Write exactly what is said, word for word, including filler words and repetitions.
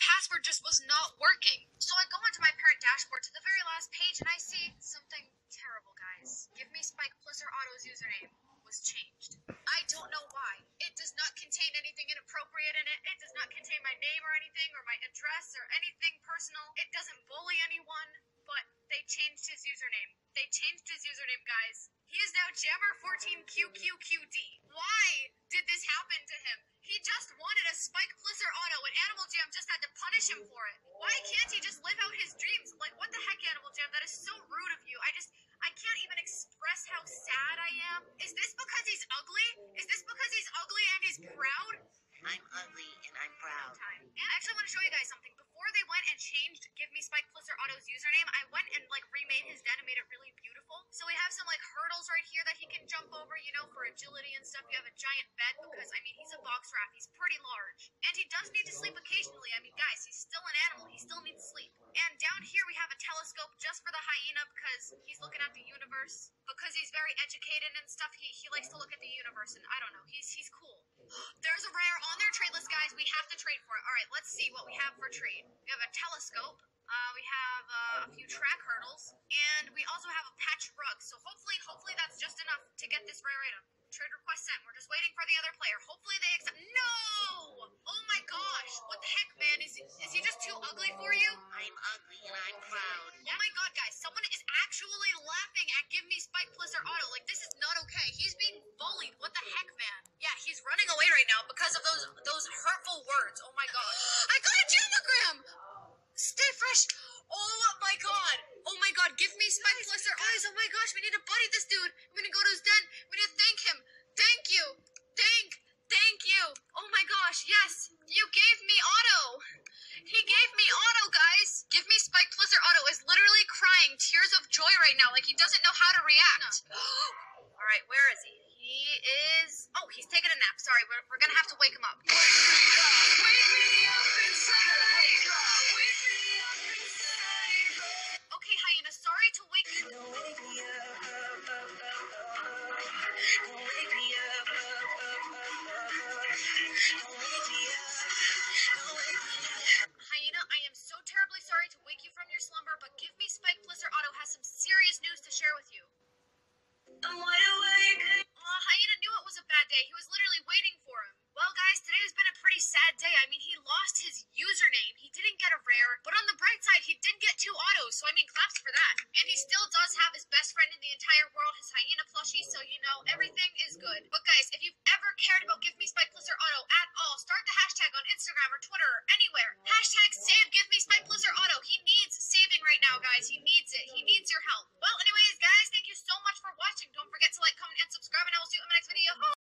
password just was not working. So I go into my parent dashboard to the very last page and I see something terrible, guys. Give Me Spike Plisser Auto's username was changed. I don't know why. It does not contain anything inappropriate in it. It does not contain my name or anything or my address or anything personal. It doesn't bully anyone, but they changed his username. They changed his username, guys. He is now Jammer fourteen Q Q Q D. Why did this happen to him? He just wanted a Spike Plisser Auto and Animal Jam just had to punish him for it. Why can't he just live out his dreams? Like, what the heck, Animal Jam? That is so rude of you. I just, I can't even express how sad I am. Is this because he's ugly? Is this because he's ugly and he's proud? I'm ugly and I'm proud. I actually want to show you guys something. Before they went and changed Give Me Spike Plisser Auto's username, I went and like remade his den and made it really beautiful. So we have some like hurdles right here that he can jump over, you know, for agility and stuff. You have a giant bed because, I mean, he's a box rat. He's pretty large. And he does need to sleep occasionally. I mean, guys, he's still an animal. He still needs sleep. And down here we have a telescope just for the hyena because he's looking at the universe. Because he's very educated and stuff, he, he likes to look at the universe, and I don't know, he's he's cool. There's a rare on their trade list, guys. We have to trade for it. All right, let's see what we have for trade. We have a telescope. Uh, we have uh, a few track hurdles, and we also have a patch rug. So hopefully, hopefully that's just enough to get this rare item. Trade request sent. We're just waiting for the other player. Hopefully they accept. No! Oh my gosh! What the heck, man? Is is he just too ugly for you? I'm ugly and I'm proud. Oh my god, guys! Someone is actually laughing at Give Me Spike Plisser Auto. Like, this is not okay. He's being bullied. What the heck, man? Yeah, he's running away right now because of those those hurtful words. Oh my god! I got a Jamagram! Stay fresh. Oh my god. Oh my god. Give Me Spike Plisser. Guys, oh my gosh. We need to buddy this dude. I'm going to go to his den. We need to thank him. Thank you. Thank. Thank you. Oh my gosh. Yes. You gave me Auto. He gave me Auto, guys. Give Me Spike Plisser Auto is literally crying tears of joy right now. Like, he doesn't know how to react. All right. Where is he? He is... Oh, he's taking a nap. Sorry. We're, we're going to have to wake him up. Wake me up inside. Wake me up inside. Okay, hyena, sorry to wake you. Don't wake me up, up, up, up, up. Don't wake me up, up, up, up, up. Don't wake me up. Don't wake me up. Hyena, I am so terribly sorry to wake you from your slumber, but Give Me Spike Plisser Auto has some serious news to share with you. I'm wide awake. Aw, Hyena knew it was a bad day. He was literally waiting for him. Well, guys, today has been a pretty sad day. I mean, he lost his username. He didn't get a rare, but on the bright side, he did get two autos, so I mean, claps for that. And he still does have his best friend in the entire world, his hyena plushie, so, you know, everything is good. But, guys, if you've ever cared about Give Me Spike Plisser Auto at all, start the hashtag on Instagram or Twitter or anywhere. Hashtag save Give Me Spike Plisser Auto. He needs saving right now, guys. He needs it. He needs your help. Well, anyways, guys, thank you so much for watching. Don't forget to like, comment, and subscribe, and I will see you in my next video.